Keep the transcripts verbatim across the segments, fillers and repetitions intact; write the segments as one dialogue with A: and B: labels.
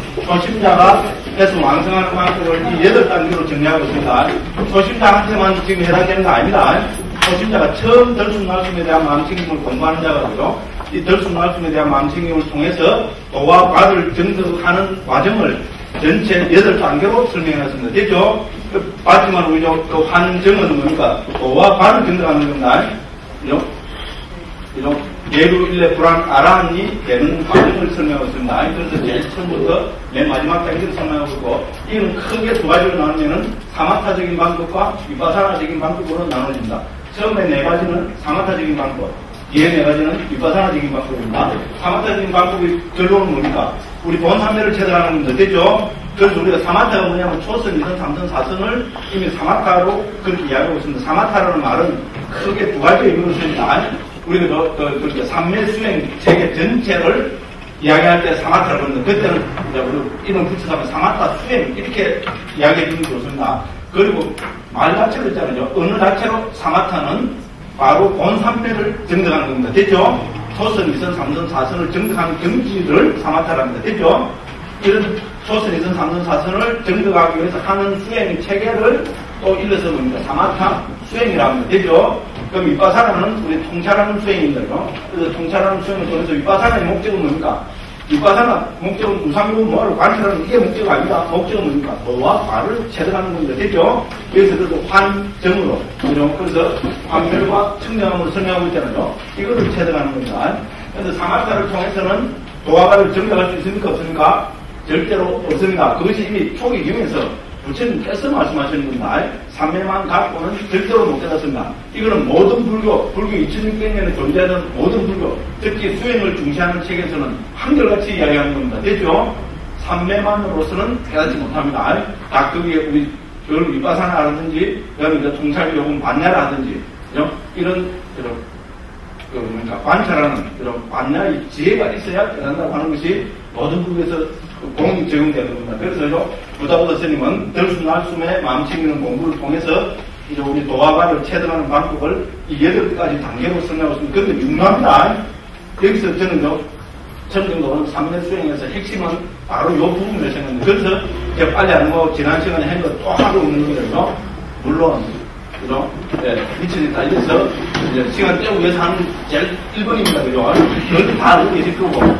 A: 초심자가 해서 완성하는 방법을 이 여덟 단계로 정리하고 있습니다. 초심자한테만 지금 해당되는 거 아닙니다. 초심자가 처음 들숨날숨에 대한 마음챙김을 공부하는 자거든요. 이 들숨날숨에 대한 마음챙김을 통해서 도와 과를 정득하는 과정을 전체 여덟 단계로 설명했습니다. 됐죠? 그, 봤지만 우리 그 환정은 뭡니까? 도와 과를 정득하는 겁니다. 그죠? 그죠? 예루 일레 불안 아란이 되는 과정을 설명하고 있습니다. 그래서 제일 처음부터 맨 마지막 단계를 설명하고 있고, 이는 크게 두 가지로 나누면은 사마타적인 방법과 위파사나적인 방법으로 나눠집니다. 처음에 네 가지는 사마타적인 방법, 뒤에 네 가지는 위파사나적인 방법입니다. 사마타적인 방법의 결론은 뭡니까? 우리 본 삼매를 체득하는 겁니다. 됐죠? 그래서 우리가 사마타가 뭐냐면 초선, 이선, 삼선, 사선을 이미 사마타로 그렇게 이야기하고 있습니다. 사마타라는 말은 크게 두 가지 의미로 씁니다. 우리가 그, 그, 그렇게 삼매 수행 체계 전체를 이야기할 때 사마타라고 하는데, 그때는 이제 우리 이름 붙여서 하면 사마타 수행 이렇게 이야기해 주는 게 좋습니다. 그리고 말 자체로 있잖아요. 어느 자체로 사마타는 바로 본 삼매를 정득하는 겁니다. 됐죠? 초선, 이선, 삼선, 사선을 정득하는 경지를 사마타라고 합니다. 됐죠? 이런 초선, 이선, 삼선, 사선을 정득하기 위해서 하는 수행 체계를 또 일러서 봅니다. 사마타 수행이라고 합니다. 됐죠? 그럼 위파사나는 우리 통찰하는 수행인데요. 그래서 통찰하는 수행을 통해서 위파사나의 목적은 뭡니까? 위파사나 목적은 우상용 뭐를 관찰하는 이게 목적이 아니라 목적은 뭡니까? 도와 과를 체득하는 겁니다. 됐죠? 그래서 그래도 환정으로, 그죠? 그래서 환멸과 청량함으로 설명하고 있잖아요. 이거를 체득하는 겁니다. 그래서 사마타를 통해서는 도화과를 정리할 수 있습니까? 없습니까? 절대로 없습니다. 그것이 이미 초기 경에서 부처님께서 말씀하시는 겁니다. 삼매만 갖고는 절대로 못 깨닫습니다. 이거는 모든 불교, 불교 이천육백 년에 존재하는 모든 불교, 특히 수행을 중시하는 책에서는 한결같이 이야기하는 겁니다. 됐죠? 삼매만으로서는 깨닫지 못합니다. 딱 거기에 우리 별 위파사나라든지, 그다음에 이제 통찰요금 반야라든지, 그죠? 이런, 이런, 그 뭡니까? 관찰하는 이런 반야의 지혜가 있어야 깨닫는다고 하는 것이 모든 불교에서 공이 적용되는 겁니다. 그래서 부다부다 스님은 들숨날숨의 마음챙기는 공부를 통해서 이제 우리 도화과를 체득하는 방법을 이 여덟 가지 단계로 설명하고 있습니다. 그런데 중요합니다. 여기서 저는요, 전정도는 삼매 수행에서 핵심은 바로 이 부분을 생각합니다. 그래서 제가 빨리 안 하고 지난 시간에 한 거 또 하고 있는 거거든요. 물론, 그죠? 네, 미천이 달려서 이제 시간 때우기 위해서 하는 제일 일 번입니다. 그죠? 그것도 다 알고 계실 거고.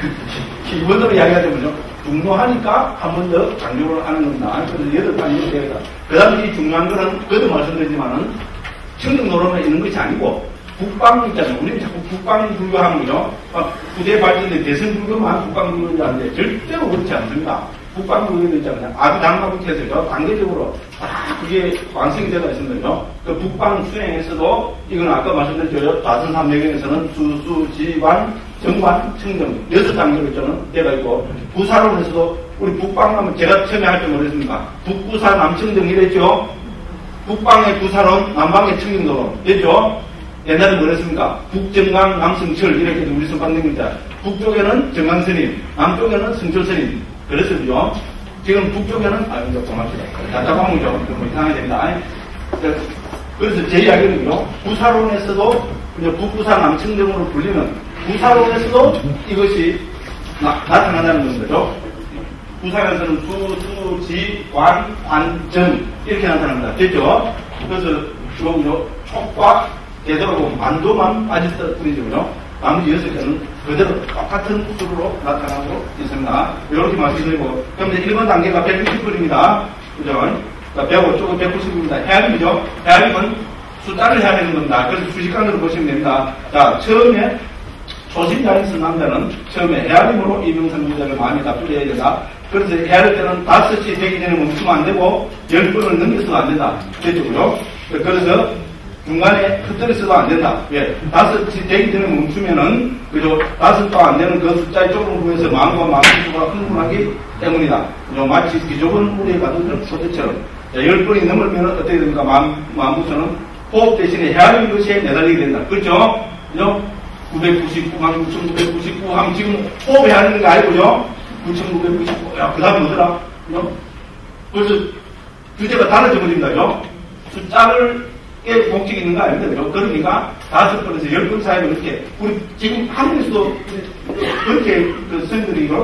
A: 이번으로 이야기하자면요. 중요하니까 한 번 더 강조를 하는 겁니다. 그래서 여덟 단계로 되겠다. 그 다음에 이 중요한 거는, 그것도 말씀드리지만은, 청정노름에 있는 것이 아니고, 북방 있잖아요. 우리는 자꾸 북방 불교하는 거죠. 후대 발전된 대승불교만 북방 불교인 줄 아는데, 절대로 그렇지 않습니다. 북방 불교도 있잖아요. 아비당마부터 해서요. 단계적으로 다 그게 완성이 되어 있습니다. 그 북방 수행에서도, 이건 아까 말씀드렸죠. 다선삼매경에서는 수수, 지관, 정관, 청정, 여섯 단계로 있잖아요. 내가 있고, 부사론에서도, 우리 북방 하면 제가 처음에 할 때 뭐랬습니까? 북부사 남청정 이랬죠? 북방의 부사론, 남방의 청정도론. 됐죠? 옛날에 뭐랬습니까? 북정강, 남성철, 이렇게 우리 선방된 거있잖아. 북쪽에는 정강스님, 남쪽에는 성철스님. 그래서 그죠? 지금 북쪽에는, 아, 이제 고맙습니다. 답답함이죠. 뭐 이상하게 됩니다. 그래서 제 이야기는요, 부사론에서도, 이제 북부사 남청정으로 불리는 부사론에서도 이것이 나, 나타난다는 거죠. 부사에서는 수, 수, 지, 관, 관, 정 이렇게 나타납니다. 됐죠? 그래서 주로 촉과 되도록 만도만 빠졌을 뿐이죠. 나머지 여섯 개는 그대로 똑같은 수로 나타나고 있습니다. 이렇게 말씀드리고, 그럼 이제 일 번 단계가 백구십 분입니다. 그죠? 백오 쪽은 백구십입니다. 헤아림이죠? 헤아림은 숫자를 해야 되는 겁니다. 그래서 수식관으로 보시면 됩니다. 자, 처음에 초심자인 남자는 처음에 헤아림으로 이명선무자를 마음에 답줄여야 된다. 그래서 헤아릴 때는 다섯이 되기 전에 멈추면 안 되고, 열 번을 넘겨서도 안 된다. 됐죠? 그래서 중간에 흩어져서도 안 된다. 왜? 다섯이 되기 전에 멈추면은, 그죠? 다섯도 안 되는 그 숫자의 쪽으로 보면서 마음과 마음수가 흥분하기 때문이다. 그죠? 마치 기존 물에 가둔 소재처럼. 열 번이 넘으면 어떻게 됩니까? 마음, 마음부처는 호흡 대신에 헤아림 것에 매달리게 된다. 그렇죠? 그죠? 구백구십구, 한 구천구백구십구 하면 지금 호흡이 하는 거 아니고요? 구천구백구십구, 야, 그 다음 뭐더라? 그죠? 그래서 주제가 달라져 버립니다. 그죠? 숫자를 꽤 목적이 있는 거 아닙니다. 그죠? 그러니까 다섯 번에서 열 번 사이에 이렇게, 우리 지금 한국에서도 그렇게 그 선생들이 이거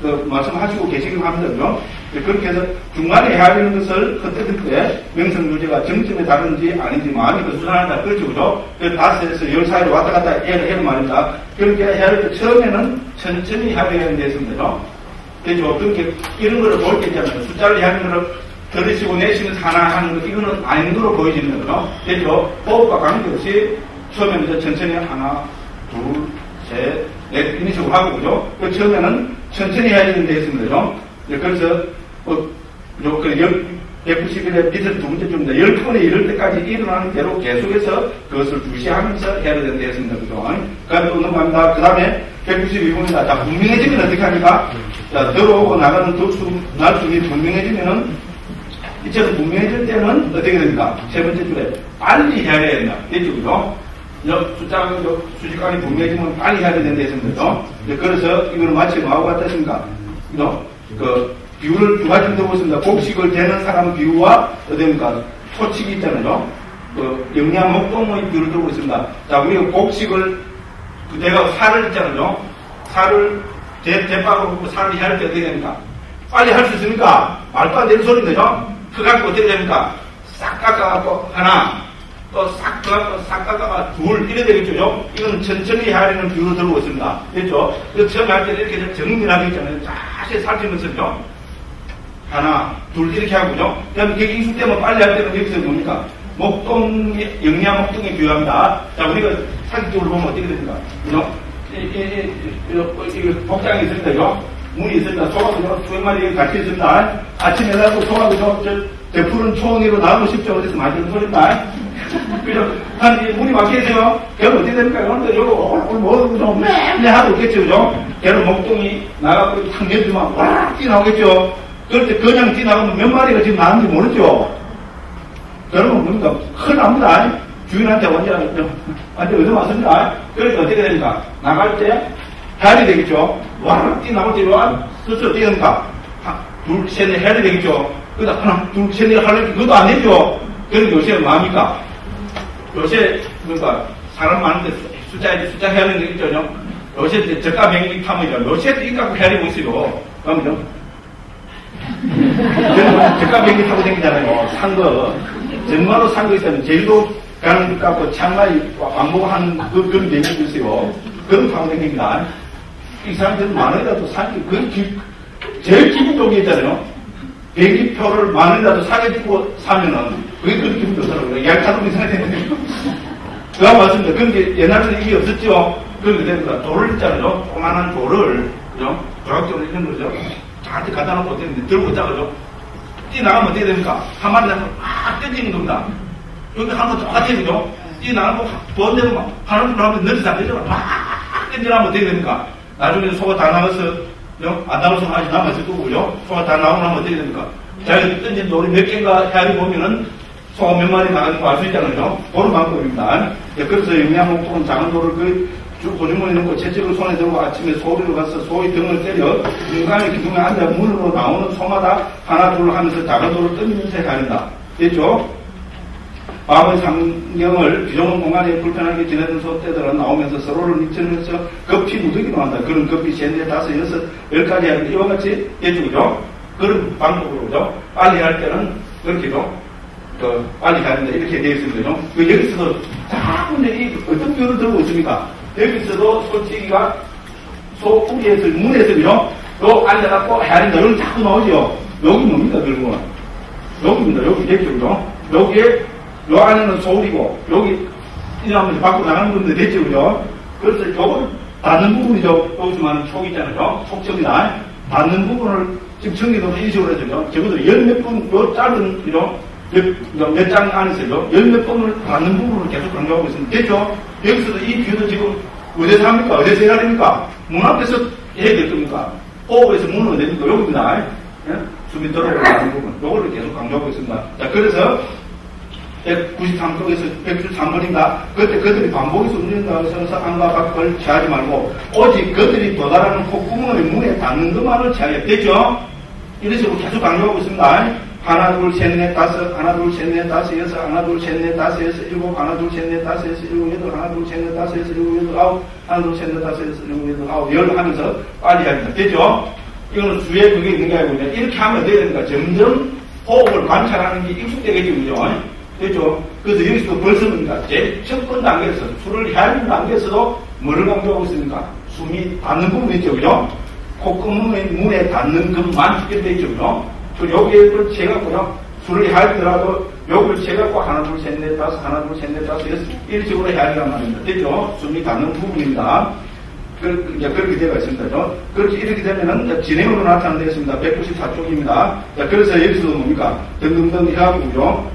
A: 그 말씀하시고 계시긴 합니다. 그렇게 해서 중간에 해야 되는 것을 그때 그때 명성 유지가 정점에 다른지 아닌지 마음이 건순하다 그렇죠, 그죠? 그 다섯에서 열 사이로 왔다 갔다 해야 해야 말입니다. 그렇게 해야 할 때 처음에는 천천히 해야 되는 데 있습니다. 그죠? 그렇게 이런 거를 볼 때 있잖아요. 숫자를 하는 거를 들으시고 내쉬면서 하나 하는 거 이거는 아닌 거로 보여지는 거죠. 그죠? 호흡과 관계없이 처음에는 이제 천천히 하나, 둘, 셋, 넷 이런 식으로 하고 그죠? 그 처음에는 천천히 해야 되는 데 있습니다. 그죠? 그래서 어, 요, 그, 백구십 일의 밑을 두 번째 주입니다. 열 번에 이럴 때까지 일어나는 대로 계속해서 그것을 주시하면서 해야 되는 데였습니다. 그죠? 그 다음에 또 넘어갑니다. 그 다음에 백구십이 번입니다. 자, 분명해지면 어떻게 합니까? 자, 들어오고 나가는 도수, 날숨이 분명해지면은, 이처럼 분명해질 때는 어떻게 됩니까? 세 번째 줄에 빨리 해야 된다. 됐죠? 그죠? 숫자가, 수직관이 분명해지면 빨리 해야 되는 데였습니다. 그죠? 그래서 이거는 마치 뭐하고 같았습니까? 그죠? 그, 비유를 두 가지 들어보겠습니다. 곡식을 대는 사람 비유와, 어떻습니까? 토치기 있잖아요. 그, 영양 목동의 비유를 들어보겠습니다. 자, 우리가 곡식을, 그 내가 살을 있잖아요. 살을, 대, 대박으로 굽고 살을 해야 할 때 어떻게 됩니까? 빨리 할 수 있습니까? 말도 안 되는 소리인데요. 그 갖고 어떻게 됩니까? 싹 깎아갖고 하나, 또 싹 깎아갖고 싹 깎아가 둘, 이래 되겠죠? 이거는 천천히 해야 되는 비유를 들어보겠습니다. 됐죠? 그 처음에 할 때는 이렇게 정밀하게 있잖아요. 자세히 살피면서요. 하나, 둘 이렇게 하고요. 그 다음에 그게 익숙되면 빨리 할 때는 여기서 뭡니까? 목동, 영양 목동에 비유합니다. 자, 우리가 사기적으로 보면 어떻게 됩니까? 그죠? 이, 이, 이, 이, 이, 복장이 있을 때요. 문이 있을 때, 소가도 수백 마리 같이 있습니다. 아침에 나고 소가도 저, 저 푸른 초원으로 나가고 싶죠. 어디서 많이 듣는 소리입니다. 그죠? 한, 문이 막혀 있어요. 걔는 어떻게 됩니까? 그런데 요거, 오늘 뭐, 좀, 매 하고 있겠죠. 그죠? 걔는 목동이 나가고 탁 내주면, 와, 뛰어나오겠죠. 그럴 때 그냥 뛰나가면 몇 마리가 지금 나왔는지 모르죠? 그러면 뭡니까? 큰일 납니다. 주인한테 완전, 완전 얻어맞습니다. 그러니까 어떻게 됩니까? 나갈 때 해야 되겠죠? 와, 뛰나갈 때, 와, 스스로 어떻게 됩니까? 둘, 셋, 넷 해야 되겠죠? 그러다 하나, 둘, 셋, 넷 하려면 그것도 안 되죠? 그러니까 요새 뭐합니까? 요새, 그러니까, 사람 많은데 숫자에 숫자 해야 되는 게 있죠? 요새 저가 명리 탐이죠. 요새도 이갖고 해야 되고 있어요. 그러면요? 저가 비행기 타고 다니잖아요. 산 거. 정말로 산 거 있으면 제주도 가는 것 같고 창가에 왕복하는 그, 그런 비행기도 있어요. 그런 타고 다닙니다. 이 사람들은 만 원이라도 사기, 그 기, 제일 기분 좋은 게 있잖아요. 비행기 표를 만 원이라도 사게 주고 사면은 그게 그렇게 기분 좋더라고요. 약타도 이상하게 그거 맞습니다. 그런 게 옛날에는 이게 없었죠. 그런 게 됩니다. 돌을 있잖아요. 조그만한 돌을, 그죠? 조각적으로 있는 거죠. 저한테 갖다 놓고 어떻게 되는데, 들고 있다, 그죠? 뛰어나가면 어떻게 됩니까? 한 마리 잡으면 막 던지는 겁니다. 여기 하는 거 똑같아요, 그죠? 뛰어나가면 번대로 막 하는 걸 하면 늘지 안 되죠? 막 던지나면 어떻게 됩니까? 나중에 소가 다 나가서, 그죠? 안 나가서 아직 남았을 거고, 그죠? 소가 다 나오고 나면 어떻게 됩니까? 자기가 던진 돌이 몇 개인가 헤아리 보면은 소가 몇 마리 나가는 거 알 수 있잖아요, 그죠? 그런 방법입니다. 그래서 영양목동은 작은 돌을 그 쭉 고주머니 넣고 채찍을 손에 들고 아침에 소리로 가서 소의 등을 때려 중간에 기둥에 앉아 문으로 나오는 소마다 하나 둘 하면서 작은 돌을 던지면서 해야 한다. 됐죠? 마음의 상경을 비좁은 공간에 불편하게 지내던 소떼들은 나오면서 서로를 미치면서 급히 무더기로 한다. 그런 급히 셋, 넷, 다섯, 여섯, 열까지 하는데 이와 같이 됐죠, 그죠? 그런 방법으로, 그죠? 빨리 할 때는 그렇게도 그 빨리 해야 된다. 이렇게 되어 있습니다, 그죠? 그 여기서도 자꾸 이 어떤 표현을 들고 있습니까? 여기서도 솔직히가 소우리에서 문에서 그죠? 요 앉아갖고 해야 된다. 여기 자꾸 나오죠. 여기 뭡니까 결국은? 여기입니다. 여기 됐죠, 그죠? 여기에 요 안에는 소울이고 여기 이러면서 밖으로 나가는 건데 됐죠, 그죠? 그래서 요걸 닿는 부분이죠. 여기서 말하는 촉 있잖아요. 촉점이다. 닿는 부분을 지금 청기도로 인식을 해주죠. 적어도 열 몇 분, 요 짧은, 그죠? 몇 장 안에서요. 열 몇 번을 닿는 부분을 계속 강조하고 있습니다. 됐죠? 여기서도 이 뷰도 지금 어디서 합니까? 어디서 해야 됩니까? 문 앞에서 해야 될 겁니까? 호흡에서 문은 어디 됩니까? 여기입니다. 예? 숨이 들어오는 부분. 요거를 계속 강조하고 있습니다. 자, 그래서 백구십삼 쪽에서 백구십삼 번입니다. 그때 그들이 반복해서 움직인다고 해서 안과 밖을 취하지 말고 오직 그들이 도달하는 콧구멍의 문에 닿는 것만을 취하게 됐죠? 이런 식으로 계속 강조하고 있습니다. 하나, 둘, 셋, 넷, 다섯, 하나, 둘, 셋, 넷, 다섯, 여섯, 하나, 둘, 셋, 넷, 다섯, 여섯, 일곱, 하나, 둘, 셋, 넷, 다섯, 여섯, 일곱, 여덟, 하나, 둘, 셋, 넷, 다섯, 여섯, 일곱, 여덟, 아홉, 하나, 둘, 셋, 넷, 다섯, 여섯, 일곱, 여덟, 아홉, 열 하면서 빨리 해야 됩니다. 됐죠? 이거는 수에 그게 있는 게 아니고, 이렇게 하면 어떻게 됩니까? 점점 호흡을 관찰하는 게 익숙되겠죠, 그죠? 됐죠? 그래서 여기서도 벌써 뭡니까? 제일 첫 번째 단계에서, 술을 헤아리는 단계에서도 뭐를 강조하고 있습니까? 숨이 닿는 부분이 있죠, 그죠? 콧구멍의 문에 닿는 것만 집결되어 있죠, 그죠? 그리고 여기에 채갖고요, 술을 헤아리더라도 요걸 채갖고 하나, 둘, 셋, 넷, 다섯, 하나, 둘, 셋, 넷, 다섯, 여섯, 이런 식으로 헤아리란 말입니다. 됐죠? 숨이 닿는 부분입니다. 그, 이제 그렇게 되어 있습니다. 죠 그렇게 이렇게 되면은 진행으로 나타나는 되겠습니다. 백구십사 쪽입니다. 자, 그래서 여기서도 뭡니까? 등등등 해가고요.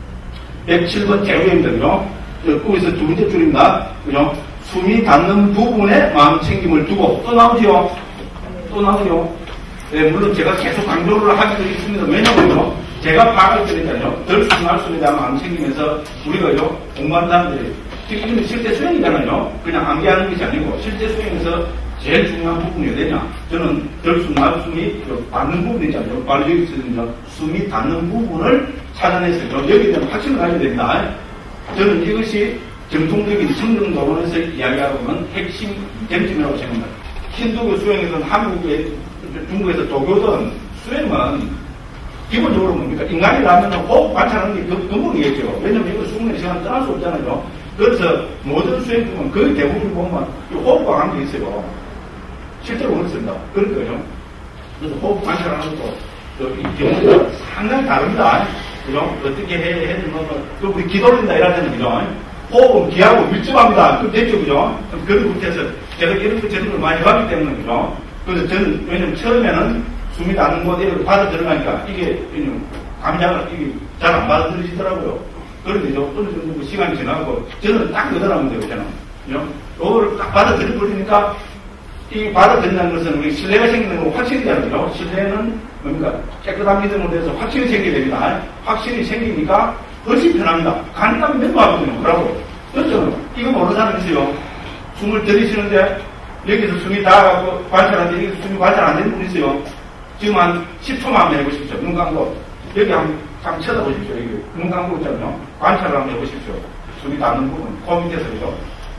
A: 백칠 번 제로입니다. 그죠? 거기서 두 번째 줄입니다. 그죠? 숨이 닿는 부분에 마음 챙김을 두고 또 나오죠? 또 나오죠? 네, 물론 제가 계속 강조를 하기도 있습니다. 왜냐면요, 제가 파악할 때는요, 덜 수능할 수에 대한 마음 챙기면서 우리가요, 공부하는 사람들이 지금 실제 수행이잖아요. 그냥 암기하는 것이 아니고 실제 수행에서 제일 중요한 부분이 어디냐? 저는 덜숨, 날숨이 닿는 부분이잖아요. 바로 여기 있거든요. 숨이 닿는 부분을 찾아냈어요. 여기에 대한 확신을 가져야 됩니다. 저는 이것이 정통적인 청정도론에서 이야기하고 있는 핵심 쟁점이라고 생각합니다. 힌두교 수행에서는 한국에, 중국에서 도교든 수행은 기본적으로 뭡니까? 인간이라면 호흡 관찰하는 게 근본이겠죠. 왜냐면 이거 수행의 시간 떠날 수 없잖아요. 그래서 모든 수행법은 거의 대부분 보면 호흡과 관계 있어요. 실제로 그렇습니다. 그런 거죠. 그래서 호흡 관찰하는 것도 이 경우가 상당히 다릅니다. 그죠? 어떻게 해야 되는 거, 또 우리 기도린다 이럴 때는 그죠? 호흡은 기하고 밀접합니다. 그럼 됐죠, 그죠? 그런 국해서 제가 이런 거 저런 걸 많이 해봤기 때문에 그죠? 그래서 저는 왜냐면 처음에는 숨이 닿는 곳에 받아 들어가니까 이게 감량을 이게 잘 안 받아들이시더라고요. 그런데요, 어느 정도 시간이 지나고, 저는 딱 그대로하면 돼요, 저는. 요거를 딱 받아들여버리니까, 이 받아들인다는 것은 우리 신뢰가 생기는 건 확신이잖아요. 신뢰는 뭡니까? 깨끗한 믿음으로 돼서 확신이 생기게 됩니다. 확신이 생기니까 훨씬 편합니다. 간단히 멤버하거든요, 그러고. 그렇죠? 이거 모르는 사람 있어요. 숨을 들이쉬는데, 여기서 숨이 닿아갖고 관찰하는데, 여기서 숨이 관찰 안 되는 분 있어요. 지금 한 십 초만 한번 해보십시오. 눈 감고. 여기 한번 한번 쳐다보십시오. 여기 눈 감고 있잖아요. 관찰을 한번 해보십시오. 숨이 닿는 부분, 코 밑에서 그죠?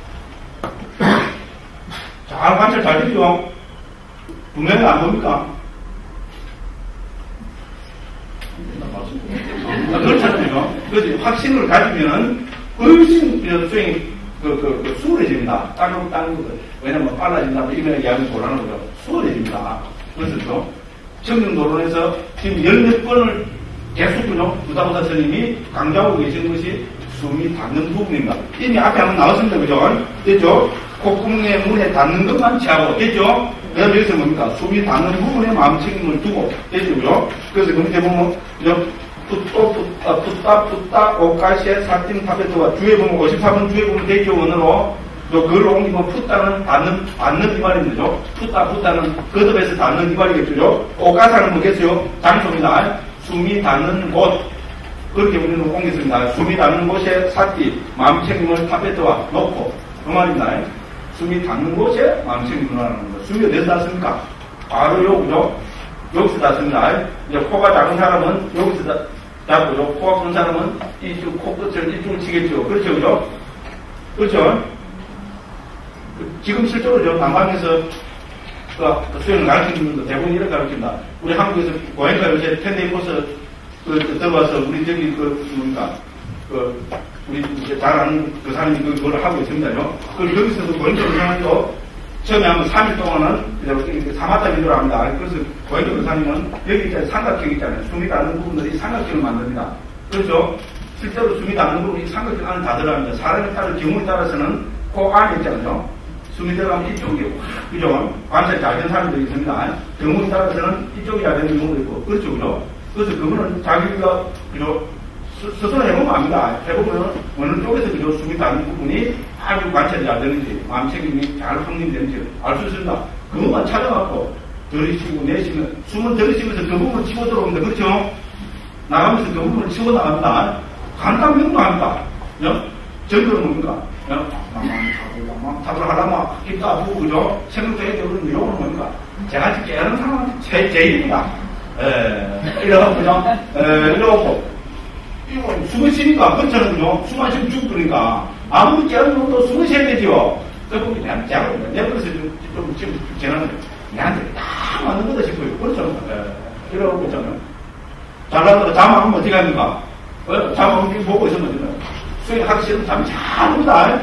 A: 잘 관찰 잘 되죠? 분명히 안 봅니까? 아, 그렇잖아요. 그래서 확신을 가지면은 훨씬 수행이 그, 그, 그 수월해집니다. 다른 다른 거 왜냐면 빨라진다, 뭐 이런 이야기 곤란한 거죠. 수월해집니다. 그래서 청정도론에서 지금 열몇 번을 계속요, 부다부다 스님이 강조하고 계신 것이 숨이 닿는 부분입니다. 이미 앞에 한번 나왔습니다. 그죠? 됐죠? 콧구멍의 문에 닿는 것만 취하고, 됐죠? 그 다음에 여기서 뭡니까? 숨이 닿는 부분에 마음 책임을 두고, 됐죠? 그죠? 그래서 그 밑에 보면, 그죠? 풋도, 풋다, 풋다, 풋다, 오카시에, 사팀, 타베토가 주에 보면, 오십사 번 주에 보면 대기어 원어로, 그걸 옮기면 풋다는 닿는, 닿는 이 말입니다. 풋다, 풋다는 거듭에서 닿는 이 말이겠죠? 오카사는 뭐겠어요? 장소입니다. 숨이 닿는 곳. 그렇게 우리는 옮겼습니다. 숨이 닿는 곳에 사띠, 마음 책임을 타베트와 놓고. 그 말입니다. 숨이 닿는 곳에 마음 책임을 하는 거. 숨이 어디서 닿습니까? 바로 요, 그죠? 여기서 닿습니다. 이제 코가 작은 사람은 여기서 닿고요. 코가 큰 사람은 이쪽 코끝을 이쪽을 치겠죠. 그렇죠, 그죠? 그렇죠? 지금 실제로 저 방방에서 그 수행을 가르치는 분도 대부분 이렇게 가르칩니다. 우리 한국에서 고행가 요새 텐데이버스 그 들어와서 우리 저기 그 뭡니까 그 우리 잘 아는 그 사람이 그걸 하고 있습니다요. 그걸 여기서도 고행가 요새도 처음에 한번 삼 일 동안은 이렇게 사마타 비교를 합니다. 그래서 고행가 요사님은 여기 있잖아요. 삼각형 있잖아요. 숨이 닿는 부분들이 삼각형을 만듭니다. 그렇죠? 실제로 숨이 닿는 부분이 삼각형 안에 다 들어갑니다. 사람에 따른 경우에 따라서는 코 안에 있잖아요. 숨이 들어가면 이쪽이 확, 그죠? 관찰이 잘 된 사람들이 있습니다. 경우에 따라서는 이쪽이 잘 되는 경우도 있고, 그렇죠, 그죠? 그래서 그거는 자기가, 그죠? 스스로 해보면 압니다. 해보면 어느 쪽에서 그죠? 숨이 닿는 부분이 아주 관찰이 잘 되는지, 마음 책임이 잘 확립되는지 알 수 있습니다. 그것만 찾아갖고, 들이쉬고 내쉬면, 숨을 들이쉬면서 그 부분을 치고 들어옵니다. 그렇죠? 나가면서 그 부분을 치고 나갑니다. 간단 명료합니다. 저희들은 뭡니까? 답을 하려면 입도 아프고, 그죠? 생각도 해야 되고, 이런 건 뭡니까? 제가 지금 깨는 사람한테 제, 제일입니다. 에, 이러고, 그죠? 에, 이러고, 이거 숨을 쉬니까, 그렇잖아요, 그죠? 숨 안 쉬면 죽으니까. 아무리 깨는 것도 숨을 쉬어야 되죠? 그 부분이 그냥 제가, 내가 그래서 좀, 좀, 지금, 저는 내한테 딱 맞는 거다 싶어요. 그렇죠? 예. 이러고 있잖아요. 잘나다가 잠 안 오면 어떻게 합니까? 어? 잠 안 오면 보고 있으면 어떡해요? 수행하기 싫으면 잠이 잘 온다.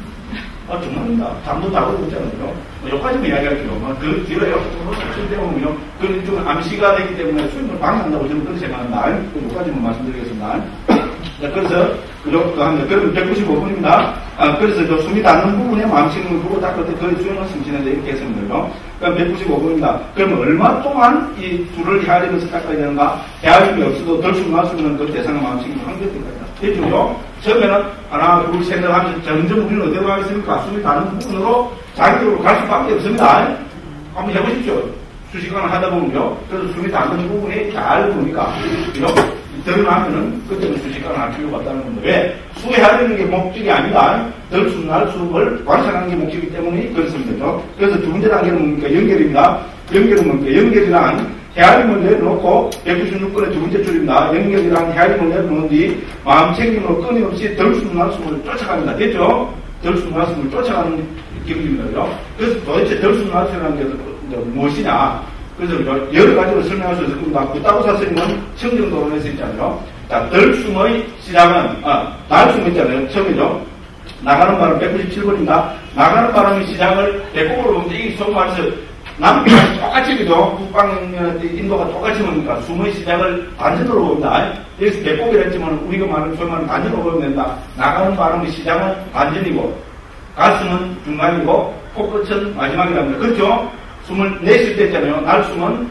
A: 아, 정말입니다. 잠도 잘 오고 있잖아요. 여기까지만 이야기할게요. 그 뒤로 때문에요. 그 좀 암시가 되기 때문에 수행을 방해한다고 저는 그렇게 생각한다. 여기까지만 말씀드리겠습니다. 자, 그래서, 그죠? 그러면 백구십오 분입니다. 아, 그래서 저 숨이 닿는 부분에 마음치는 보고 닦을 때 거의 수행을 숨쉬는데 이렇게 했습니다. 그럼 백구십오 분입니다. 그러면 얼마 동안 이 둘을 헤아리면서 닦아야 되는가? 헤아림이 없어도 덜 숨 날 수 있는 그 대상을 마음치는 한계까지. 됐죠? 처음에는 하나, 둘, 셋, 넷 하면서 점점 우리는 어디로 가겠습니까? 숨이 닿는 부분으로 자기적으로 갈 수밖에 없습니다. 한번 해보십시오. 수시간을 하다 보면요. 그래서 숨이 닿는 부분이 잘 보니까. 그죠? 드러나면은 그때는 수시간을 할 필요가 없다는 건데, 왜? 수행하려는 게 목적이 아니다. 덜 숨 날 숨을 관찰하는 게 목적이기 때문에 그렇습니다. 그래서 두 번째 단계는 뭡니까? 연결입니다. 연결은 뭡니까? 연결이란 헤아림을 내려놓고 백구십육 번의 두 번째 줄입니다. 연결이란 헤아림을 내려놓은 뒤 마음 챙김으로 끊임없이 덜 숨 날 숨을 쫓아갑니다. 됐죠? 덜 숨 날 숨을 쫓아가는 기분입니다. 그래서 도대체 덜 숨 날 숨이라는 게 무엇이냐? 그래서 여러 가지로 설명할 수 있을 겁니다. 구타고사 스님은 청정도론에서 있잖아요. 자, 덜 숨의 시작은, 아, 날 숨 있잖아요. 처음이죠. 나가는 바람 백구십칠 번입니다. 나가는 바람의 시작을 배꼽으로 보면 이게 소위 말해서 남북이 똑같이 그죠? 북방 인도가 똑같이 뭡니까? 숨의 시작을 반전으로 봅니다. 여기서 배꼽이라 했지만 우리가 말하는 소위 말하는 반전으로 보면 된다. 나가는 바람의 시작은 반전이고 가슴은 중간이고 코끝은 마지막이랍니다. 그렇죠? 숨을 내쉴 때 있잖아요. 날 숨은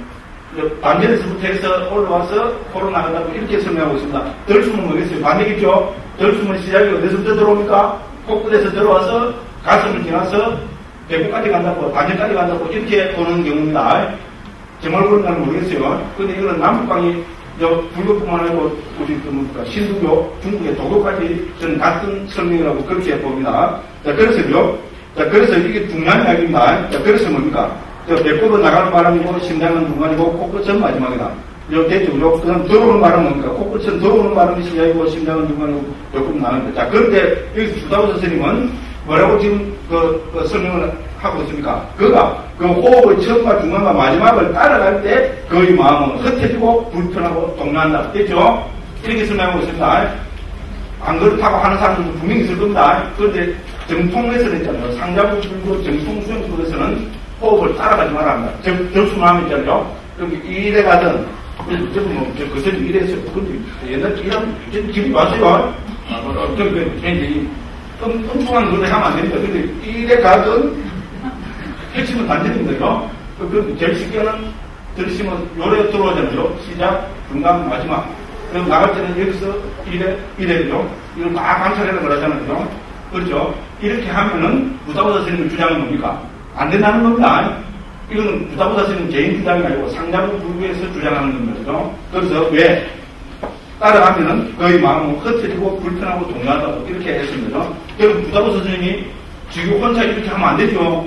A: 반전에서부터 해서 올라와서 코로 나간다고 이렇게 설명하고 있습니다. 덜 숨은 뭐겠어요? 반대겠죠? 덜 숨은 시작이 어디서부터 들어옵니까? 코끝에서 들어와서 가슴을 지나서 배꼽까지 간다고, 반전까지 간다고 이렇게 보는 경우입니다. 정말 그런가는 모르겠어요. 근데 이거는 남북방이 불교뿐만 아니고 우리 그 뭡니까? 신두교, 중국의 도교까지 저는 같은 설명이라고 그렇게 봅니다. 자, 그래서요. 자, 그래서 이게 중요한 이야기입니다. 자, 그래서 뭡니까? 배꼽은 나가는 바람이고, 심장은 중간이고, 코끝은 마지막이다. 요, 됐죠? 요, 그 다음 들어오는 바람은 뭡니까? 코끝은 들어오는 바람이 시작이고, 심장은 중간이고, 배꼽은 나가는 거다. 자, 그런데 여기서 주다우 선생님은 뭐라고 지금 그, 그 설명을 하고 있습니까? 그가 그 호흡의 처음과 중간과 마지막을 따라갈 때 그의 마음은 흩어지고 불편하고 동요한다. 됐죠? 이렇게 설명하고 있습니다. 안 그렇다고 하는 사람들도 분명히 있을 겁니다. 그런데 정통에서는 있잖아요. 상자부 불교 정통 수행 속에서는 호흡을 따라가지 말아야 합니다. 적, 적수마음이 있잖아요. 여기 이래 가든, 저기 뭐, 저, 그새 이랬어요. 근데 옛날 이런, 기분이 왔어요. 아, 어, 저기, 왠지, 엉, 엉뚱한 노래 하면 안 됩니다. 근데 이래 가든, 핵심은 단전인데요. 그, 제일 쉽게는 들으시면 요래 들어오잖아요. 시작, 중간, 마지막. 그럼 나갈 때는 여기서 이래, 이래죠. 이걸 다 관찰하는 거라잖아요. 그렇죠? 이렇게 하면은, 부다보다 선생님의 주장은 뭡니까? 안 된다는 겁니다. 이거는 부다보다 선생님 개인 주장이 아니고 상자부 불교에서 주장하는 거죠. 그래서 왜? 따라가면은 그의 마음은 흩어지고 불편하고 동요하다고 이렇게 했습니다. 그럼 부다보다 선생님이 지금 혼자 이렇게 하면 안 되죠.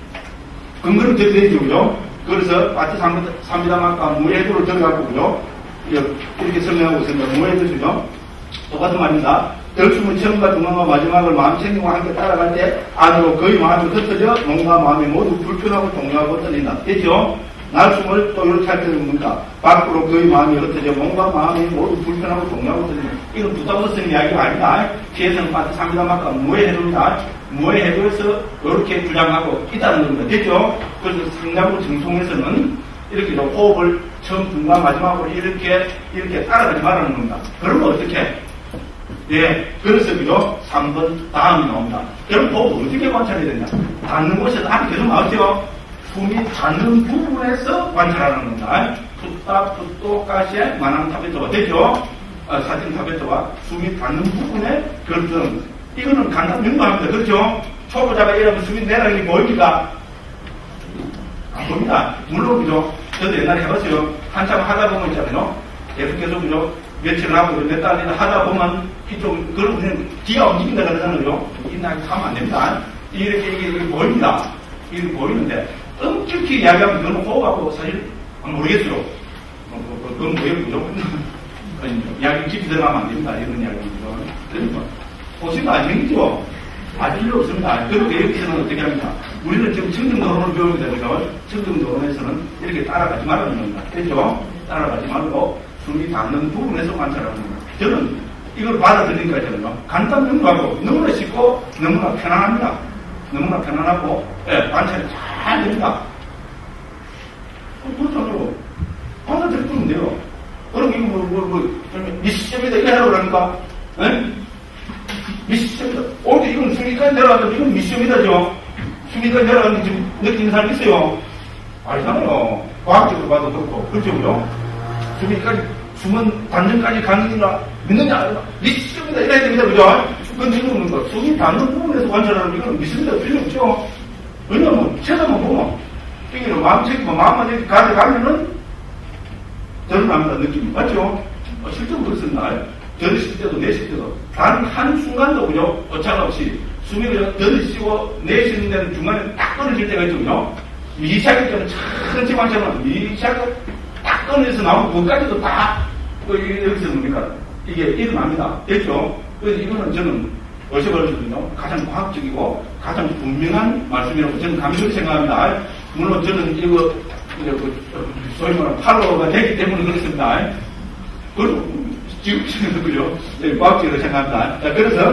A: 근거를 드려야죠. 그죠? 그래서 파티 삼비담학과 무해도를 들어가고, 그죠? 이렇게 설명하고 있습니다. 무해도죠. 똑같은 말입니다. 덜숨은 처음과 중간과 마지막을 마음 챙김과 함께 따라갈 때 안으로 그의 마음이 흩어져 몸과 마음이 모두 불편하고 동요하고 떨린다. 됐죠? 날숨을 또 이렇게 할 때는 뭡니까? 밖으로 그의 마음이 흩어져 몸과 마음이 모두 불편하고 동요하고 떨린다. 이건 부담없는 쓰는 이야기가 아니다. 뒤에서는 파티 삼비담학과 무해해도입니다. 무해해도에서 이렇게 주장하고 있다는 겁니다. 됐죠? 그래서 상자부 정통에서는 이렇게 호흡을 처음, 중간, 마지막으로 이렇게 이렇게 따라가지 말라는 겁니다. 그러면 어떻게? 예, 그래서 그죠? 삼 번 다음이 나옵니다. 그럼 호흡 어떻게 관찰해야 되냐? 닿는 곳에서 앞이 계속 나왔죠? 숨이 닿는 부분에서 관찰하는 겁니다. 풋다, 풋도, 가시에, 만한 타베토가 됐죠? 아, 사진 타베토가 숨이 닿는 부분에 그런, 이거는 간단 명도합니다. 그렇죠? 초보자가 이러면 숨이 내라는 게 보입니까? 안 보입니다. 물론, 그죠? 저도 옛날에 해봤어요. 한참 하다 보면 있잖아요. 계속 계속, 그죠? 며칠 하고 몇 달이나 하다 보면 이쪽, 그런 그냥 기가 움직인다 그러잖아요. 이날 하면 안 됩니다. 이렇게, 이게, 이게 보입니다. 이게 보이는데, 엄격히 이야기하면 그건 호흡하고 사실 모르겠어요. 어, 그건 모르겠고요. 이야기 깊이 들어가면 안 됩니다. 이런 이야기죠. 그러니까, 보시면 안 생기죠? 아질 일 없습니다. 그렇게 여기서는 어떻게 합니까? 우리는 지금 청정도론을 배우게 되면 청정도론에서는 이렇게 따라가지 말라는 겁니다. 됐죠? 따라가지 말고 숨이 닿는 부분에서 관찰하는 겁니다. 저는 이걸 받아들이니까 저는요, 간단 명료하고 너무나 쉽고 너무나 편안합니다. 너무나 편안하고, 예, 관찰이 잘 됩니다. 어, 그렇잖아요. 받아들이면 돼요. 그럼 이거 뭐, 뭐, 뭐, 미시점이다, 이래 하라고 그러니까, 예? 미시점이다. 어디 이건 수미까지 내려가면 이건 미시점이다죠. 수미까지 내려가는데 지금 느끼는 사람 있어요? 아니잖아요. 과학적으로 봐도 그렇고. 그렇죠, 그죠? 수미까지, 숨은 단전까지 가느냐, 믿느냐, 미시점이다, 이래야 됩니다, 그죠? 그건 지금 거 숨이 닿는 부분에서 관찰하는 이건 미시점이다 필요 없죠. 왜냐면, 쳐다만 보면, 이게는 마음 챙기고 마음만 이렇게 가져가면은, 드러납니다, 느낌이. 맞죠? 어, 실제로 그렇습니다. 들으실 때도 내쉴 때도 단 한순간도 그죠? 오차가 없이 숨이 그냥 들으시고 내쉬는 데는 중간에 딱 끊어질 때가 있죠, 그죠? 미시하게 때는 천천히 관찰하면 미시하게 딱 끊어져서 나오고 그까지도 다 또 여기서 뭡니까? 이게 일어납니다. 됐죠? 그래서 이거는 저는 어디서 걸었거든요. 가장 과학적이고 가장 분명한 말씀이라고 저는 감사히 생각합니다. 물론 저는 이거 소위 말하는 팔로워가 되기 때문에 그렇습니다. 그리고 지금 그죠? 과학적으로 생각합니다. 자, 그래서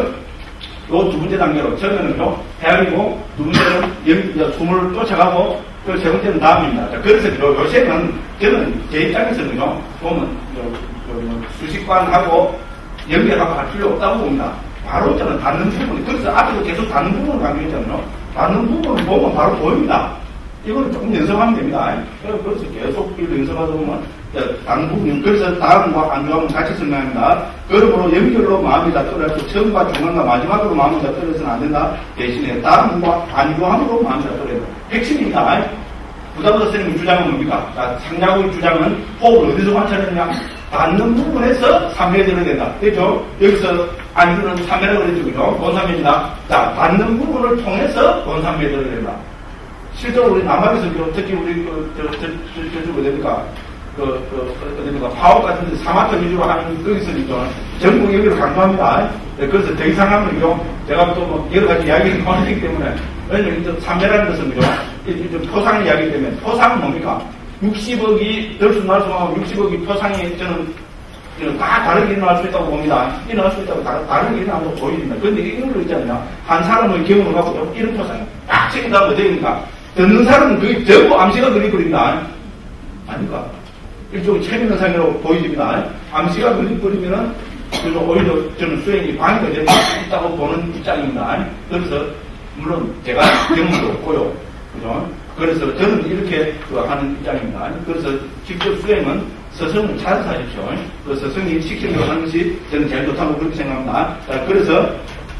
A: 요 두 번째 단계로 처음에는요 대학이고 두 번째는 영, 숨을 쫓아가고 그 세 번째는 다음입니다. 자, 그래서 요, 요새는 저는 제 입장에서는요 보면 요, 요, 요, 수식관하고 연결하고 할 필요 없다고 봅니다. 바로 저는 닿는 부분이 그래서 앞에서 계속 닿는 부분을 강조했잖아요. 닿는 부분을 보면 바로 보입니다. 이거는 조금 연습하면 됩니다. 그래서 계속 연습하다 보면 닿는 부분, 그래서 다음과 안주함은 같이 설명합니다. 그러므로 연결로 마음이 다 떨어져 처음과 중간과 마지막으로 마음이 다 떨어져서는 안 된다. 대신에 다음과 안주함으로 마음이 다 떨어져. 핵심입니다. 부담도 선생님 주장은 뭡니까? 자, 상자고의 주장은 호흡을 어디서 관찰했냐? 닿는 부분에서 삼 회 들어야 된다. 됐죠? 여기서 안주는 삼 회라고 그랬죠. 그죠? 본삼회입니다. 자, 닿는 부분을 통해서 본삼회 들어야 된다. 실제로 우리 남한에서 특히 우리 그, 저, 저, 저, 저, 저, 어딥니까? 그, 그, 어딥니까? 파업 같은 데 사마터 위주로 하는 거기서 이죠. 전국 여기를 강조합니다. 네, 그래서 더 이상 하면 이죠. 제가 또 뭐 여러 가지 이야기를 많기 때문에. 왜냐면 이제 삼배라는 것은 이죠. 좀 토상 이야기 때문에. 토상은 뭡니까? 육십억이 들쑥날쑥하고 육십억이 토상이 저는 다 다르게 일어날 수 있다고 봅니다. 일어날 수 있다고 다, 다르게 일어나고 보입니다. 그런데 이런 거 있잖아요. 한 사람의 경험을 갖고 이런 토상이 딱 책임다면 어떻게입니까? 듣는 사람은 그게 전부 암시가 그려버립니다. 아닙니까? 일종의 체면 상이라고 보여집니다. 암시가 그려버리면은, 그래서 오히려 저는 수행이 방해가 될 수 있다고 보는 입장입니다. 그래서, 물론 제가 경험도 없고요. 그죠? 그래서 저는 이렇게 하는 입장입니다. 그래서 직접 수행은 스승을 찾아서 하십시오. 그 스승이 시키려고 하는 것이 저는 제일 좋다고 그렇게 생각합니다. 자, 그래서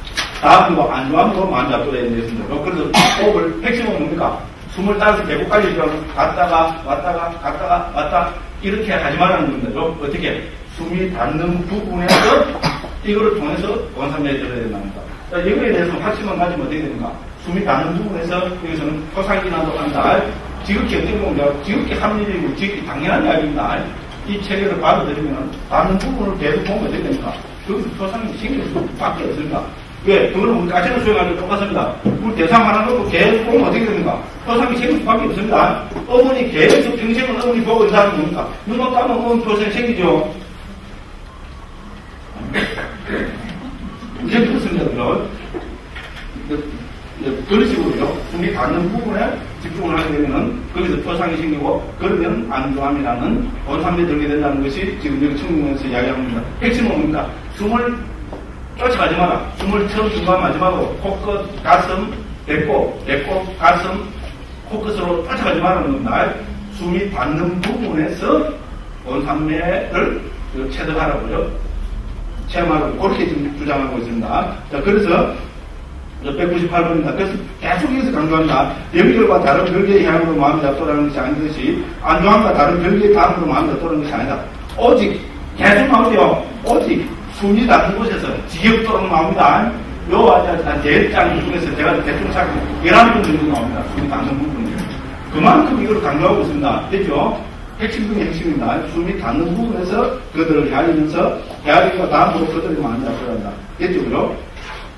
A: 다음으로 안주함으로 만잡도록 했습니다. 그래서 호흡을 핵심은 뭡니까? 숨을 따라서 계곡까지 갔다가 왔다가 갔다가 왔다 이렇게 하지 말라는 겁니다. 어떻게? 숨이 닿는 부분에서 이거를 통해서 원삼자에 들어야 된답니다. 자, 이거에 대해서 확신만 가지면 어떻게 됩니까? 숨이 닿는 부분에서 여기서는 토상이나도 한다. 지극히 어떻게 보면 지극히 합리적이고 지극히 당연한 이야기입니다. 이 체계를 받아들이면 닿는 부분을 계속 보면 어떻게 됩니까? 여기서 토상이 생길 수밖에 없습니다. 왜? 그거는 우리 까지는 수행할 때 똑같습니다. 우리 대상 하나 놓고 계속 보면 어떻게 됩니까? 토상이 생길 수밖에 없습니다. 어머니 계속 평생을 어머니 보고 있는 사람이 뭡니까? 눈만 감으면 어머니 토상이 생기죠. 이제 그렇습니다. 그런 그런 식으로요. 숨이 닿는 부분에 집중을 하게 되면은 거기서 토상이 생기고 그러면 안주함이라는 본삼에 들게 된다는 것이 지금 여기 청문회에서 이야기합니다. 핵심은 뭡니까? 숨을 쫓아가지 마라. 숨을 처음, 중간, 마지막으로 코끝, 가슴, 배꼽, 배꼽, 가슴, 코끝으로 쫓아가지 말라는 겁니다. 숨이 닿는 부분에서 원삼매를 체득하라고요. 체험하라고 그렇게 지금 주장하고 있습니다. 자, 그래서 백구십팔 번입니다. 그래서 계속 여기서 강조합니다. 연결과 다른 별개의 향으로 마음이 잡도라는 것이 아니듯이 안주함과 다른 별개의 다음으로 마음이 잡도라는 것이 아니다. 오직 계속 나오죠. 오직 숨이 닿는 곳에서 지겹도록 나옵니다. 요 아주 제일 장 중에서 제가 대충 찾고 열한 번 정도 나옵니다. 숨이 닿는 부분이. 그만큼 이걸 강조하고 있습니다. 됐죠? 핵심 중에 핵심입니다. 숨이 닿는 부분에서 그들을 헤아리면서 헤아리면서 다음으로 그들을 마음이 잡도록 한다. 됐죠? 그죠?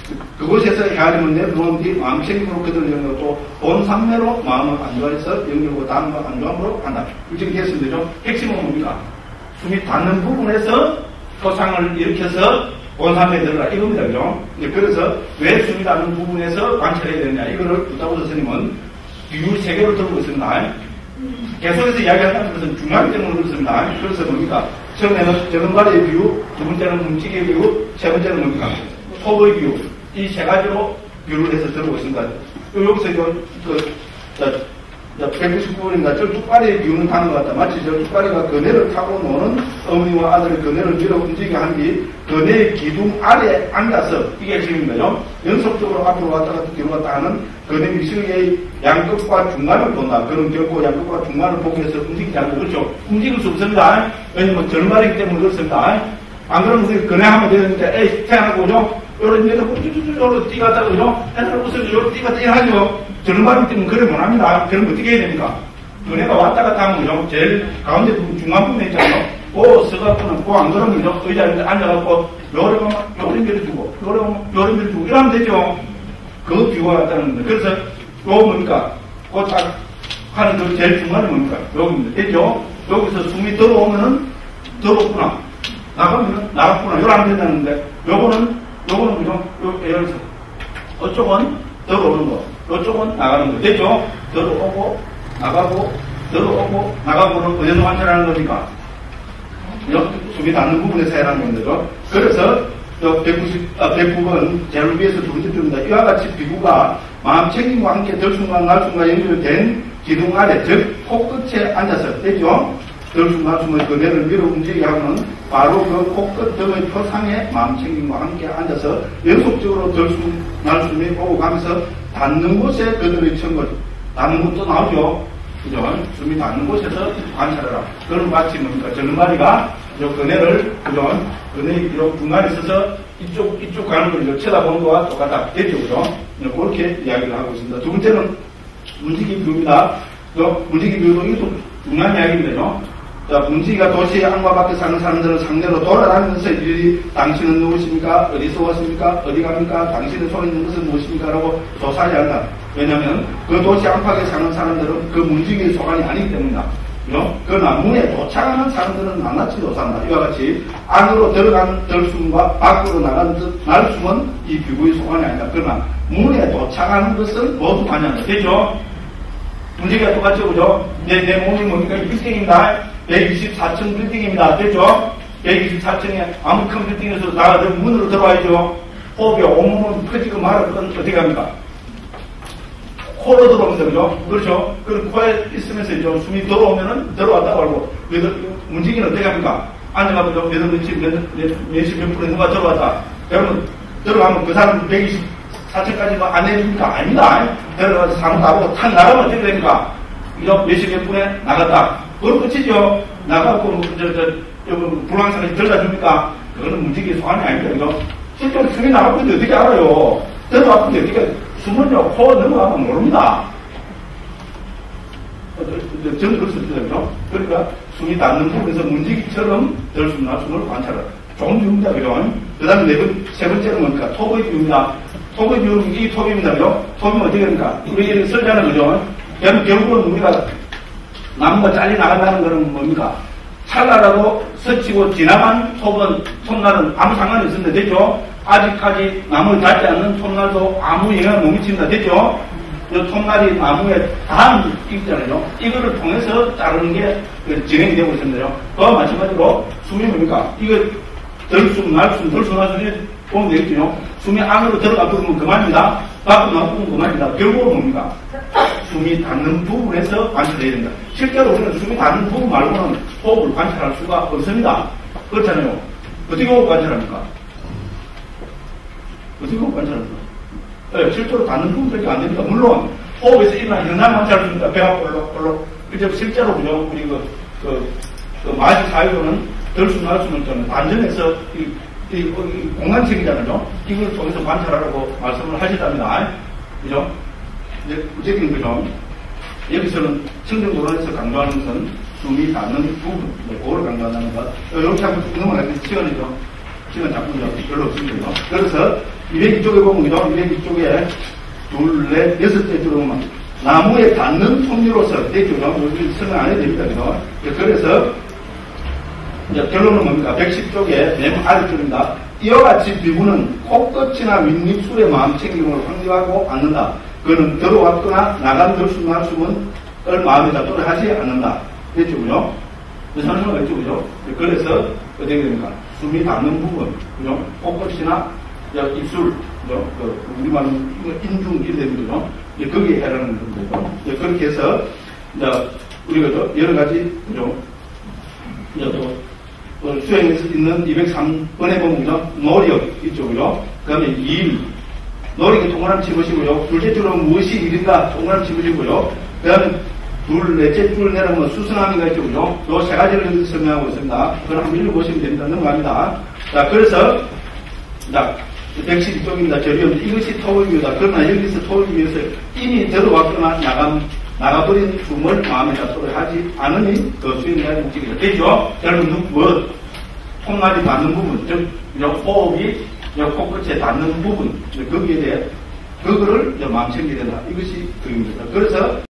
A: 그곳에서 헤아림을 내놓은 뒤 마음챙김으로 그들을 연결하고 본산매로 마음을 안주하여서 연결하고 다음과 안주함으로 한다. 이렇게 됐습니다. 핵심은 뭡니까? 숨이 닿는 부분에서 소상을 일으켜서 본산매에 들어라 이겁니다. 그죠? 그래서 왜 숨이 닿는 부분에서 관찰해야 되느냐 이거를 부타고스 스님은 비유 세 개를 들고 있습니다. 계속해서 이야기한다는 것은 중요하기 때문에 그렇습니다. 그래서 뭡니까? 처음에는 저금발의 비유, 두 번째는 뭉치기의 비유, 세 번째는 뭡니까? 소의 비유. 이 세 가지로 비유를 해서 들어오고 있습니다. 여기서 요, 그, 저, 저 백구십구 번입니다. 저 뚝바리의 비유는 다른 것 같다. 마치 저 뚝바리가 그네를 타고 노는 어머니와 아들의 그네를 밀어 움직이게 한 뒤 그네의 기둥 아래에 앉아서 이게 핵심인데요. 연속적으로 앞으로 왔다 갔다 뒤로 갔다 하는 그네 미식의 양끝과 중간을 본다. 그런 결코 양끝과 중간을 보기 위해서 움직이지 않고 그렇죠. 움직일 수 없습니다. 왜냐면 절말이기 때문에 그렇습니다. 안 그러면 우리 그네하면 되는데 에이 태어나고 그죠? 요런 데서 요런 뛰갔다 그죠? 애들 웃으면 요런 뛰갔다 이러하죠. 절말이기 때문에 그래 못합니다. 그럼 어떻게 해야 됩니까? 그네가 왔다 갔다 하면 그죠? 제일 가운데 부분 중간 부분에 있잖아요. 오 서갖고는 그 안 그러면 그죠? 의자에 앉아갖고 요런 요런 데를 두고 요런 요런 데를 두고 이러면 되죠. 그 비유가 같다는 겁니다. 그래서 요 뭡니까? 그 딱 하는 그 제일 중간에 뭡니까? 여기입니다. 됐죠? 여기서 숨이 들어오면은 들어오구나. 나가면은 나갔구나. 요런 안 된다는데 요거는 요거는 그죠? 요 예를 들어서 이쪽은 들어오는 거, 이쪽은 나가는 거. 됐죠? 들어오고 나가고 들어오고 나가고는 어디서 관찰하는 겁니까? 숨이 닿는 부분에서 해라는 겁니다. 그래서 백구십, 아, 백구 번 제일 위에서 두 번째 줄입니다. 이와 같이 비구가 마음 챙김과 함께 덜순과 날순과 연결된 기둥 아래, 즉 코끝에 앉아서 됐죠? 덜순과 날순의 그네를 밀어 움직이게 하면 바로 그 코끝 등의 표상에 마음 챙김과 함께 앉아서 연속적으로 덜순, 날순이 오고 가면서 닿는 곳에 그들의 천걸, 닿는 곳도 나오죠? 그죠? 숨이 닿는 곳에서 관찰하라. 그런 마치 뭡니까? 절마리가 요 그네를, 그죠? 그네 요 중간에 있어서 이쪽, 이쪽 가는 걸 쳐다보는 거와 똑같다. 됐죠? 그죠? 그렇게 이야기를 하고 있습니다. 두 번째는 문지기 비유입니다. 문지기 비유도 이것도 중요한 이야기입니다. 그죠? 자, 문지기가 도시의 안과 밖에 사는 사람들은 상대로 돌아다니면서 일일이 당신은 누구십니까? 어디서 왔습니까? 어디 갑니까? 당신의 손에 있는 것은 무엇입니까? 라고 조사하지 않는다. 왜냐하면 그 도시 안팎에 사는 사람들은 그 문지기의 소관이 아니기 때문이다. 그죠? 그러나 문에 도착하는 사람들은 낱낱이 조사한다. 이와 같이 안으로 들어간 들숨과 밖으로 나간 날숨은 이 비구의 소관이 아니다. 그러나 문에 도착하는 것은 모두 관여한다. 됐죠? 문지기가 똑같죠? 그죠? 내, 내 몸이 뭡니까? 빌딩입니다. 백이십사 층 빌딩입니다. 됐죠? 백이십사 층에 아무 큰 빌딩에서 나가 문으로 들어와야죠. 호흡이 온몸은 퍼지고 말을 어떻게 합니까? 코로 들어오면 되죠. 그렇죠? 그리고 코에 있으면서 이제 숨이 들어오면은 들어왔다고 알고, 문지기는 어떻게 합니까? 앉아가지고 몇 몇십, 몇, 몇십 몇 프로에 누가 들어왔다. 그러면 들어가면 그 사람 백이십사 층까지 안 내립니까? 아닙니다. 들어가서 사람 나보고 탁 나가면 어떻게 됩니까? 이거 몇십 몇 분에 나갔다. 그건 끝이죠. 나가고, 저, 저, 불황상에 들어다 줍니까? 그거는 문지기의 소환이 아닙니다. 그죠? 실제로 숨이 나갔고 있는데 어떻게 알아요? 들어갔는데 어떻게, 숨은요, 코 넘어가면 모릅니다. 저는 그럴 수 있거든요. 그러니까 숨이 닿는 부분에서 문지기처럼 들숨나 숨을 관찰하라. 좋은 비유입니다. 그죠? 그 다음에 네 번, 세 번째는 뭡니까? 톱의 비유입니다. 톱의 비유는 이 톱입니다. 그죠? 톱이 어떻게 됩니까? 우리 설자는 그죠? 결국은 우리가 나무가 잘리 나간다는 것은 뭡니까? 찰나라도 스치고 지나간 톱은, 톱날은 아무 상관이 없습니다. 됐죠? 아직까지 나무에 닿지 않는 톱날도 아무 영향을 못 미칩니다. 됐죠? 이 톱날이 나무에 닿은 있잖아요. 이거를 통해서 자르는 게 진행이 되고 있습니다. 그와 마찬가지로 숨이 뭡니까? 이거 덜숨, 날숨, 덜숨, 날숨이 보면 되겠죠? 숨이 안으로 들어가 버리면 그만입니다. 밖으로 나오면 그만입니다. 결국은 뭡니까? 숨이 닿는 부분에서 관찰해야 된다. 실제로 우리는 숨이 닿는 부분 말고는 호흡을 관찰할 수가 없습니다. 그렇잖아요. 어떻게 호흡 관찰합니까? 어떻게 호흡 관찰합니까? 네, 실제로 닿는 부분밖에 안 됩니다. 물론 호흡에서 일어나는 현상 관찰할 수 있습니다. 배가 볼록볼록. 그죠? 실제로 그죠? 우리 그, 그, 그 마지 사유로는 덜숨 날숨을 좀 단전해서 이, 이, 이 공간책이잖아요. 이걸 통해서 관찰하라고 말씀을 하셨답니다. 그죠? 어쨌든 그죠? 여기서는 청정도론에서 강조하는 것은 숨이 닿는 부분, 그거를 강조한다는 것. 이렇게 한번 넘어가면 시간이죠. 시간 잡은 적 별로 없습니다. 그래서 이백이 쪽에 보면, 그죠? 이백이 쪽에 둘, 넷, 여섯째 쪽에 보면 나무에 닿는 섬유로서 됐죠. 여기 설명 안 해도 됩니다. 그죠? 그래서 이제 결론은 뭡니까? 백십 쪽에 맨 아래쪽입니다. 이와 같이 비구는 코끝이나 윗입술의 마음챙김을 확립하고 않는다. 그는 들어왔거나 나간 들숨날숨은 마음에 잡도록 하지 않는다. 됐죠, 그죠? 설명을 했죠, 그죠? 그래서 어떻게 됩니까? 숨이 닿는 부분, 그죠? 코끝이나 입술, 그죠? 그 우리 말은 인중 이렇게 되는 거죠. 거기에 해당하는 거죠. 그렇게 해서 이제 우리가 여러 가지, 그죠? 이제 또 어, 수행에서 있는 이백삼 번에 보면, 그죠? 노력 있죠, 그죠? 그 다음에 일, 노력이 동그라미 집으시고요. 둘째 줄은 무엇이 일인가? 동그라미 집으시고요. 그 다음에 둘, 넷째 줄 내려오면 수승함이가 있죠, 그죠? 요 세 가지를 여기서 설명하고 있습니다. 그걸 한번 읽어보시면 됩니다. 넘어갑니다. 자, 그래서, 자, 백십이 쪽입니다. 저리움. 이것이 토의유다. 그러나 여기서 토의유에서 이미 들어왔거나 나간, 나가버린 숨을 마음에 잡도록 하지 않으니 그 수행자의 목적이다. 되죠? 여러분, 뭐, 콩알이 닿는 부분, 즉, 호흡이 코끝에 닿는 부분, 거기에 대해, 그거를 마음 챙기야 된다. 이것이 그입니다. 그래서